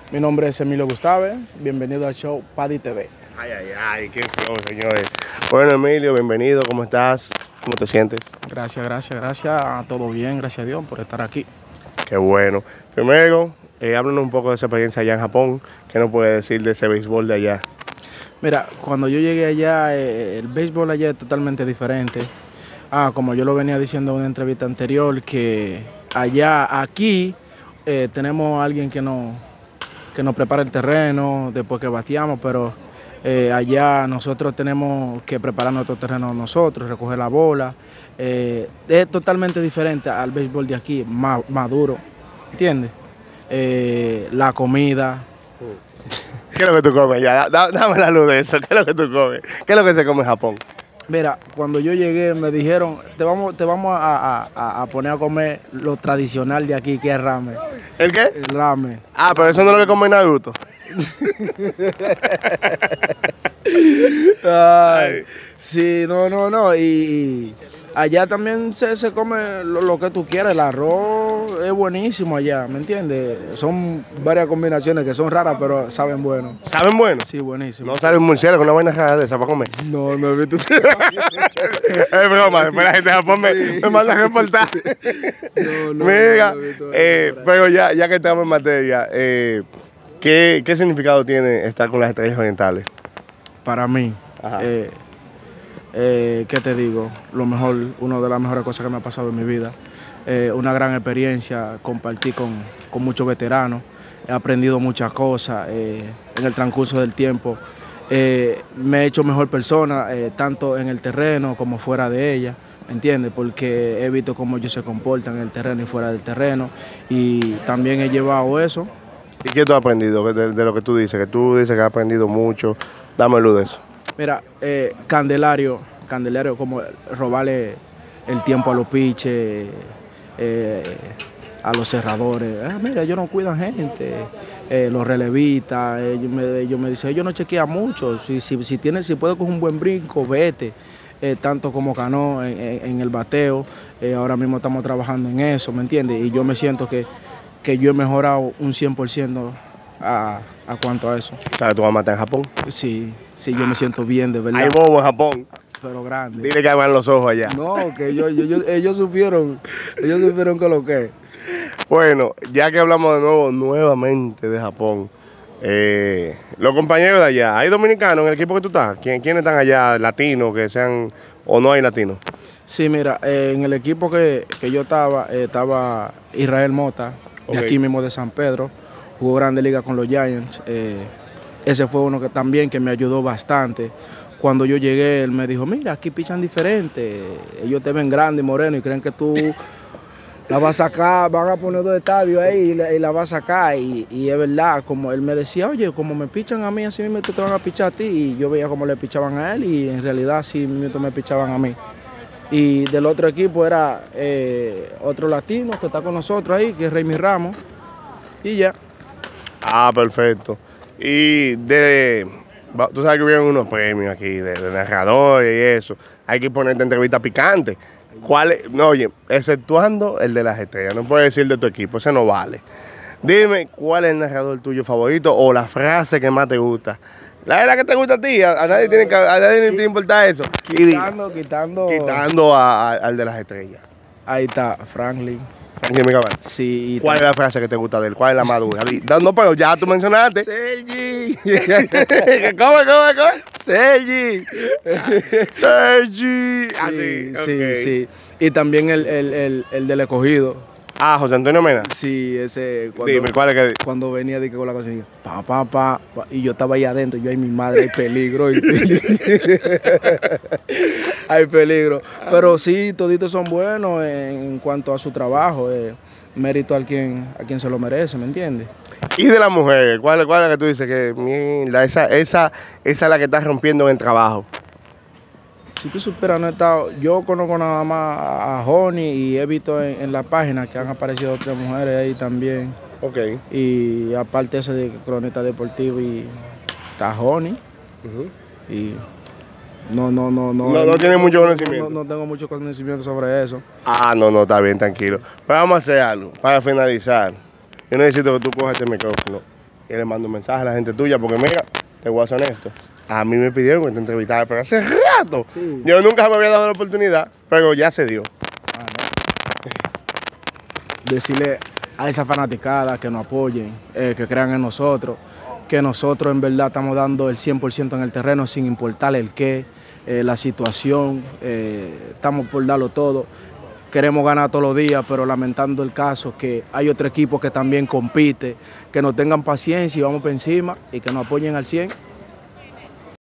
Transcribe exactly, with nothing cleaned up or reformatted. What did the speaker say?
Mi nombre es Emilio Gustave, bienvenido al show Paddy T V. Ay, ay, ay, qué flow, señores. Bueno, Emilio, bienvenido, ¿cómo estás? ¿Cómo te sientes? Gracias, gracias, gracias, todo bien, gracias a Dios por estar aquí. Qué bueno. Primero, eh, háblanos un poco de esa experiencia allá en Japón. ¿Qué nos puede decir de ese béisbol de allá? Mira, cuando yo llegué allá, eh, el béisbol allá es totalmente diferente. Ah, como yo lo venía diciendo en una entrevista anterior, que allá, aquí, eh, tenemos a alguien que nos, que nos prepara el terreno después que bateamos, pero eh, allá nosotros tenemos que preparar nuestro terreno nosotros, recoger la bola. Eh, es totalmente diferente al béisbol de aquí, más, más duro, ¿entiendes? Eh, la comida. ¿Qué es lo que tú comes ya? Da- Dame la luz de eso. ¿Qué es lo que tú comes? ¿Qué es lo que se come en Japón? Mira, cuando yo llegué me dijeron, te vamos, te vamos a, a- a poner a comer lo tradicional de aquí, que es ramen. ¿El qué? El ramen. Ah, pero eso no es lo que come Naruto. Ay, sí, no, no, no. Y, y allá también se, se come lo, lo que tú quieras. El arroz es buenísimo allá, ¿me entiendes? Son varias combinaciones que son raras, pero saben bueno. ¿Saben bueno? Sí, buenísimo. No sale un murciélago, una vaina rara de esa para comer. No, no he visto. Es broma, después la gente de Japón me, me manda a reportar. No, no, Mira, no, no he visto eh, eso. pero ya, ya que estamos en materia, eh, ¿qué, ¿qué significado tiene estar con las estrellas orientales? Para mí, Ajá. eh, eh, ¿qué te digo? Lo mejor, una de las mejores cosas que me ha pasado en mi vida. Eh, una gran experiencia, compartí con, con muchos veteranos, he aprendido muchas cosas eh, en el transcurso del tiempo. Eh, me he hecho mejor persona, eh, tanto en el terreno como fuera de ella, ¿entiendes? Porque he visto cómo ellos se comportan en el terreno y fuera del terreno, y también he llevado eso. ¿Y qué tú has aprendido de, de lo que tú dices? Que tú dices que has aprendido mucho. Dame luz de eso. Mira, eh, Candelario, Candelario, como robarle el tiempo a los piches, eh, a los cerradores. Ah, mira, ellos no cuidan gente, eh, los relevistas, ellos me, ellos me dicen, ellos no chequean mucho, si, si, si, tienes, si puedes coger un buen brinco, vete. Eh, tanto como Cano en, en, en el bateo, eh, ahora mismo estamos trabajando en eso, ¿me entiendes? Y yo me siento que, que yo he mejorado un cien por ciento a, a cuanto a eso. ¿Sabes? Tú vas a matar en Japón. Sí, sí, yo me siento bien, de verdad. Hay bobo en Japón. Pero grande. Dile que abran los ojos allá. No, que yo, yo, yo- ellos supieron, ellos supieron que lo que es. Bueno, ya que hablamos de nuevo, nuevamente de Japón, eh, los compañeros de allá, ¿hay dominicanos en el equipo que tú estás? ¿Quién- ¿Quiénes están allá, latinos, que sean, o no hay latinos? Sí, mira, eh, en el equipo que, que yo estaba, eh, estaba Israel Mota, de Ok. aquí mismo de San Pedro, jugó Grande Liga con los Giants. eh, ese fue uno que también que me ayudó bastante. Cuando yo llegué, él me dijo, mira, aquí pichan diferente, ellos te ven grande y moreno y creen que tú la vas a sacar, van a poner dos estadios ahí y la, y la vas a sacar. Y, y es verdad, como él me decía, oye, como me pichan a mí, así mismo te van a pichar a ti. Y yo veía como le pichaban a él y en realidad así mismo me pichaban a mí. Y del otro equipo era eh, otro latino que está con nosotros ahí, que es Reymi Ramos. Y ya. Ah, perfecto. Y de, va- tú sabes que hubieron unos premios aquí de, de narradores y eso. Hay que ponerte entrevista picante. ¿Cuál es? No, oye, exceptuando el de las estrellas, no puedes decir de tu equipo, ese no vale. Dime, ¿cuál es el narrador tuyo favorito o la frase que más te gusta? La era que te gusta a ti, a, a nadie tiene que, a nadie le importa eso. Y diga, Quitando, quitando. quitando a- a- al de las estrellas. Ahí está, Franklin. Franklin Mirabal. Sí, y ¿Cuál es la frase que te gusta de él? ¿Cuál es la más dura? Di- No, pero ya tú mencionaste. Sergi. ¿Cómo, cómo, cómo? Sergi. Sergi. Sí, Así, sí, ok. sí. Y también el, el, el, el del escogido. Ah, José Antonio Mena. Sí, ese cuando, Dime, ¿cuál es que...? cuando venía de que con la cocina, pa, pa, pa, pa, y yo estaba ahí adentro, yo, ay, mi madre, hay peligro. y- hay peligro. Pero sí, toditos son buenos en, en cuanto a su trabajo. eh, mérito a quien, a quien se lo merece, ¿me entiendes? Y de las mujeres, ¿cuál, cuál es la que tú dices que mierda, esa, esa, esa es la que está rompiendo en el trabajo? Si tú supieras, no he estado, yo conozco nada más a Honey y he visto en, en la página que han aparecido otras mujeres ahí también. Ok. Y aparte ese de cronista deportivo y está Honey. Y no, no, no, no. No, no tiene mucho conocimiento. No, no tengo mucho conocimiento sobre eso. Ah, no, no, está bien, tranquilo. Pero vamos a hacer algo, para finalizar. Yo necesito que tú cojas este micrófono y le mando un mensaje a la gente tuya, porque mira, te voy a ser honesto. A mí me pidieron que te entrevistara, pero hace rato. Sí. Yo nunca me había dado la oportunidad, pero ya se dio. Ah, no. Decirle a esa fanaticada que nos apoyen, eh, que crean en nosotros, que nosotros en verdad estamos dando el cien por ciento en el terreno sin importar el qué, eh, la situación, eh, estamos por darlo todo. Queremos ganar todos los días, pero lamentando el caso que hay otro equipo que también compite, que nos tengan paciencia y vamos por encima y que nos apoyen al cien.